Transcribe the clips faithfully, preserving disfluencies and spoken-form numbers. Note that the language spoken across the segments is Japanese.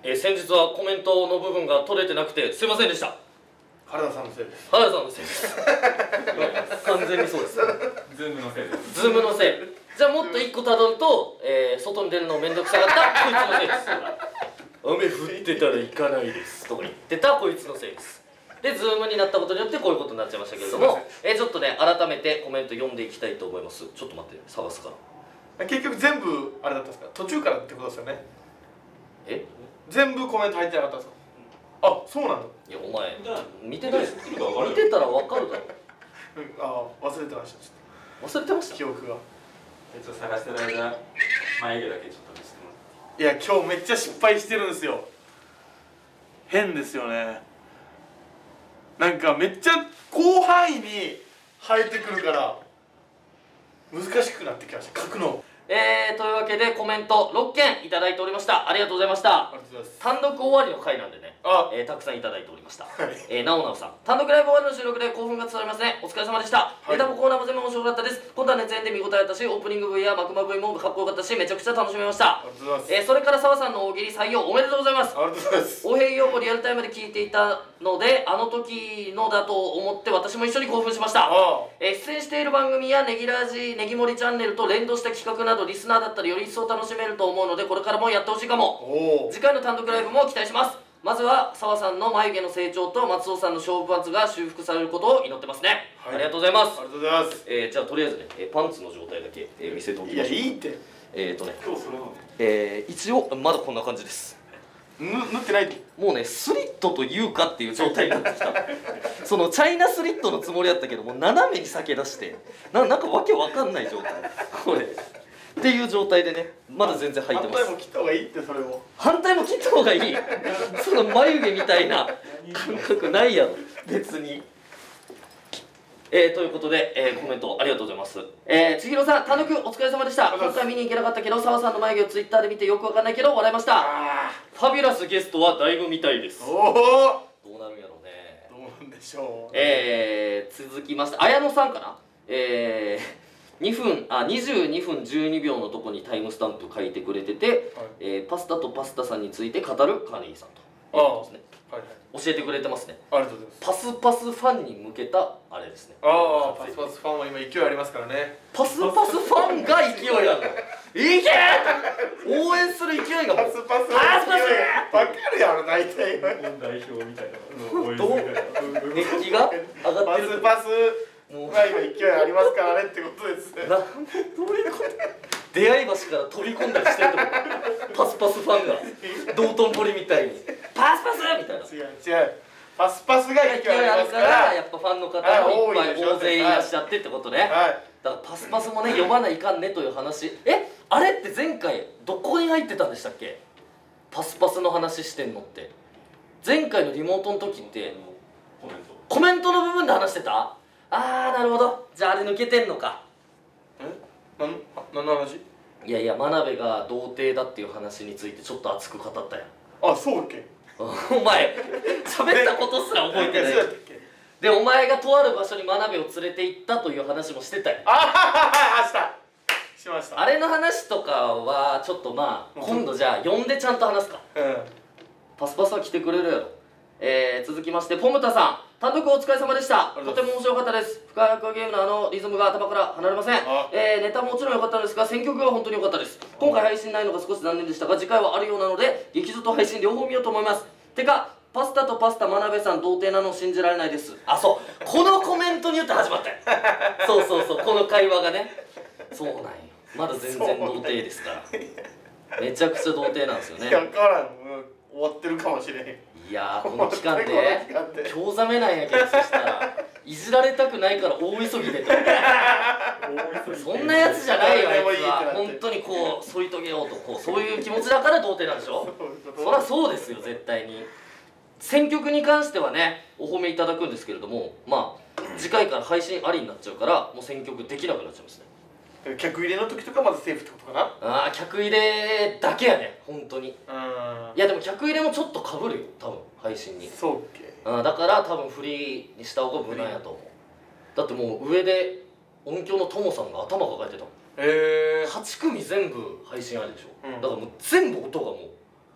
えー、先日はコメントの部分が取れてなくてすいませんでした。 原田さんのせいです。 原田さんのせいです完全にそうです。 ズームのせいです。 ズームのせい。じゃあもっと一個たどると、えー、外に出るのめんどくさかったこいつのせいです。雨降ってたら行かないですとか言ってたこいつのせいです。で、ズームになったことによってこういうことになっちゃいましたけれども、えー、ちょっとね、改めてコメント読んでいきたいと思います。ちょっと待って、探すから。 結局全部あれだったんですか？途中からってことですよね。 え？ 全部コメント入ってなかったんですか？あ、そうなんだ。 いや、お前見てない？見てたらわかるだろ。 ああ、忘れてました。 忘れてました。 記憶が。 えっと探してる間、眉毛だけちょっと見せてもらって。 いや、今日めっちゃ失敗してるんですよ。変ですよね。なんかめっちゃ広範囲に生えてくるから難しくなってきました、書くの。 えー、というわけでコメントろっけんいただいておりました。ありがとうございました。 ありがとうございます。 単独終わりの回なんでね、 あ、 えー、たくさんいただいておりました。 はい、 えー、なおなおさん、単独ライブ終わりの収録で興奮が伝わりますね。お疲れ様でした。 はい、 ネタもコーナーも全部面白かったです。今度は熱演で見応えあったし、オープニング V やマクマ V もかっこよかったし、めちゃくちゃ楽しめました。 ありがとうございます。 えー、それから澤さんの大喜利採用おめでとうございます。 ありがとうございます。 大平用もリアルタイムで聞いていたので、あの時のだと思って私も一緒に興奮しました。 あ、 えー、出演している番組やネギラジネギモリチャンネルと連動した企画などリスナーだったらより一層楽しめると思うので、これからもやってほしいかも。次回の単独ライブも期待します。まずは澤さんの眉毛の成長と松尾さんの勝負圧が修復されることを祈ってますね。はい、ありがとうございます。 ありがとうございます。 えー、じゃあとりあえずね、えー、パンツの状態だけ、えー、見せておきましょう。 いや、いいって。 えっとね、 今日それなの？ えー、一応まだこんな感じです。 ぬ塗ってないで。 もうね、スリットというかっていう状態になってきたそのチャイナスリットのつもりだったけども斜めに裂け出してな、なんかわけわかんない状態これっていう状態でね、まだ全然履いてます。 反対も切った方がいいって。それも反対も切った方がいいその眉毛みたいな感覚ないやろ別に。えー、ということで、えー、コメントありがとうございます。えー、千尋さん、単独お疲れ様でした。今回見に行けなかったけど、澤さんの眉毛をツイッターで見てよくわかんないけど笑いました。ファビュラスゲストはだいぶ見たいです。 おお、 どうなるんやろうね。 どうなんでしょう。 えー、続きまして綾野さんかな。えー、にふんあにじゅうにふんじゅうにびょうのとこにタイムスタンプ書いてくれてて、はい、えー、パスタとパスタさんについて語るカーネギーさんということですね。はいはい、教えてくれてますね。 ありがとうございます。 パスパスファンに向けたあれですね。 ああ、パスパスファンは今勢いありますからね。 パスパスファンが勢いあるの。いけー応援する勢いがもうパスパスパスパスわかるやろ大体。 日本代表みたいなの応援すどうるみたいな。 熱気が上がってる。 パスパスもう今勢いありますからねってことですね。 などういうこと？出会い橋から飛び込んだりしてるってこと？パスパスファンが道頓堀みたいにパスパスみたいな。 違う違う。パスパスが勢い勢いあるかありますかららやっぱファンの方もいっぱい大勢いらっしゃってってことね。はい。だからパスパスもね読まないかんねという話。えあれって前回どこに入ってたんでしたっけ？パスパスの話してんのって前回のリモートの時ってコメントコメントの部分で話してた？あーなるほど。じゃああれ抜けてんのか。 え？なん何の話？ いやいや真鍋が童貞だっていう話についてちょっと熱く語ったやん。 あ、そうだっけ？ お前喋ったことすら覚えてない。 そうだったっけ？ でお前がとある場所に真鍋を連れて行ったという話もしてたよ。 あはははしたしました。 あれの話とかはちょっとまあ今度じゃあ呼んでちゃんと話すか。 うん。 パスパスは来てくれるやろ。えー、続きましてポムタさん、単独お疲れ様でした。とても面白かったです。深川ゲームのあのリズムが頭から離れません。えー、ネタももちろん良かったのですが選曲が本当に良かったです。今回配信ないのが少し残念でしたが次回はあるようなので劇場と配信両方見ようと思います。てかパスタとパスタ真鍋さん童貞なの信じられないです。あ、そうこのコメントによって始まったよそうそうそう、この会話がね。そうなんよ、まだ全然童貞ですからめちゃくちゃ童貞なんですよね。 いや、分からん、もう終わってるかもしれへん。 いやーこの期間で興ざめなんやけど、そしたらいじられたくないから大急ぎでとそんなやつじゃないよあいつは。本当にこう添い遂げようとこうそういう気持ちだから童貞なんでしょ。そりゃそうですよ絶対に。選曲に関してはねお褒めいただくんですけれども、まあ次回から配信ありになっちゃうからもう選曲できなくなっちゃいますね。 客入れの時とかまずセーフってことかな。 ああ客入れだけやね本当に。 うん。 いやでも客入れもちょっとかぶるよ多分配信に。 そうっけ。 あだから多分フリーにした方が無難やと思う。だってもう上で音響のトモさんが頭抱えてたもん。 へえ。 はち組全部配信ありでしょ、うん、だからもう全部音がもう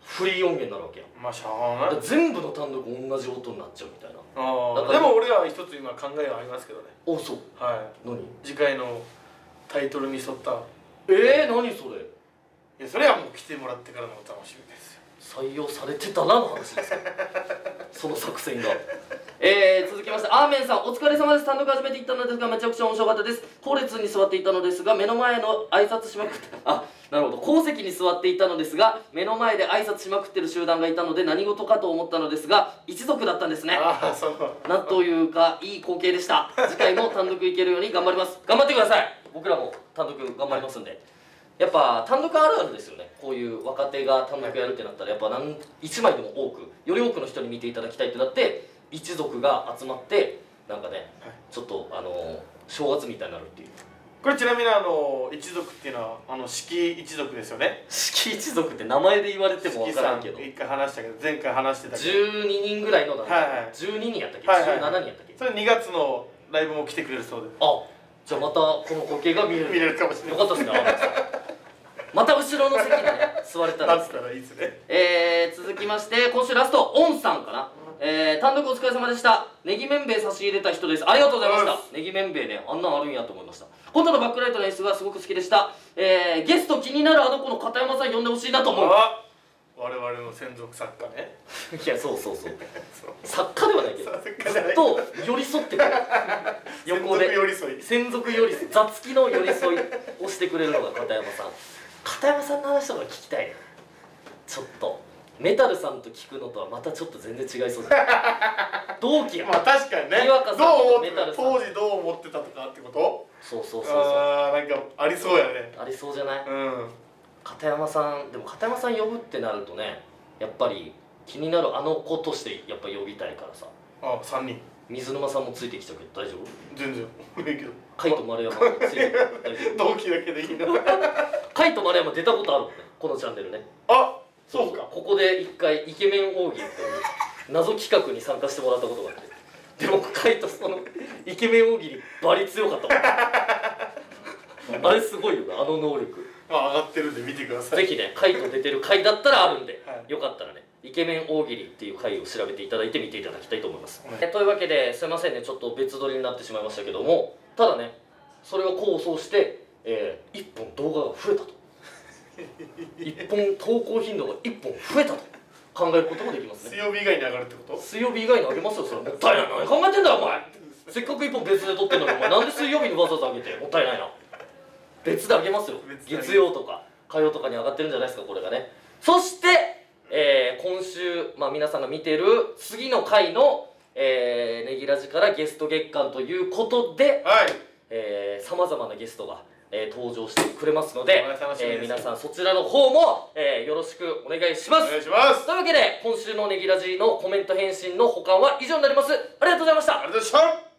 フリー音源になるわけや。 まあしゃあない。 全部の単独同じ音になっちゃうみたいな。 ああでも俺は一つ今考えがありますけどね。 お、そう。 はい。 何？ 次回のタイトルに沿った。 ええー、何それ。 いやそれはもう来てもらってからのお楽しみですよ。 採用されてたなの話ですよその作戦が。えー、続きましてアーメンさん、お疲れ様です。単独初めて行ったのですがめちゃくちゃ面白かったです。後列に座っていたのですが目の前の挨拶しまくってあ、なるほど、後席に座っていたのですが目の前で挨拶しまくってる集団がいたので何事かと思ったのですが一族だったんですね。 ああ、そうなんというかいい光景でした。次回も単独行けるように頑張ります。頑張ってください。僕らも単独頑張りますんで。やっぱ単独あるあるですよね。こういう若手が単独やるってなったらやっぱ何一枚でも多くより多くの人に見ていただきたいってなって一族が集まってなんかね、はい、ちょっとあの正月みたいになるっていう。 これちなみにあの一族っていうのはあの四季一族ですよね。 四季一族って名前で言われても分からんけど一回話したけど前回話してたけどじゅうににんぐらいの団体、はいはい、じゅうににんやったっけ、はいはい、じゅうななにんやったっけ。 それにがつのライブも来てくれるそうで。 あ、じゃあまたこの光景が見れる見れるかもしれない。 よかったですねまた後ろの席にね座れたら立ったらいいですね。 えー、続きまして今週ラストオンさんかな。えー、単独お疲れ様でした。ネギ麺べい差し入れた人です。ありがとうございました。ネギ麺べいね、あんなんあるんやと思いました。今度のバックライトの演出がすごく好きでした。えー、ゲスト気になるあの子の片山さん呼んでほしいなと思う。 我々の専属作家ねいやそうそうそう作家ではないけどずっと寄り添ってくれる横で専属寄り添い雑記の寄り添いをしてくれるのが片山さん。片山さんの話とか聞きたいね。ちょっとメタルさんと聞くのとはまたちょっと全然違いそうだ同期やまあ確かにね。 どう思ってた当時どう思ってたとかってこと。 そうそうそうそう。 ああなんかありそうやね。 ありそうじゃない。 うん片山さんでも片山さん呼ぶってなるとねやっぱり気になるあの子としてやっぱ呼びたいからさ。 ああさんにん水沼さんもついてきちゃうけど大丈夫。 全然いいけどカイと丸山もついてる大丈夫同期だけでいいなカイと丸山出たことあるもんねこのチャンネルね。 あそうか。 ここで一回イケメン大喜利という謎企画に参加してもらったことがあってでもカイとそのイケメン大喜利バリ強かったもんあれすごいよなあの能力。 まあ上がってるんで見てください。 ぜひねカイと出てる回だったらあるんで、 はい、 よかったらねイケメン大喜利っていう回を調べていただいて見ていただきたいと思います、はい、というわけですいませんねちょっと別撮りになってしまいましたけどもただねそれを構想して、えー、いっぽん動画が増えたといっぽん投稿頻度がいっぽん増えたと考えることもできますね。 水曜日以外に上がるってこと。 水曜日以外に上げますよ。それもったいない。何考えてんだよお前せっかくいっぽん別で撮ってんのにお前なんで水曜日にわざわざ上げてもったいないな。別で上げますよ。月曜とか火曜とかに上がってるんじゃないですかこれがね。そして、えー、今週、まあ、皆さんが見てる次の回の、えー、ネギラジからゲスト月間ということでさまざまなゲストが、えー、登場してくれますので、えー、皆さんそちらの方も、えー、よろしくお願いします。 お願いします。 というわけで今週のネギラジのコメント返信の保管は以上になります。ありがとうございました。 ありがとうございました。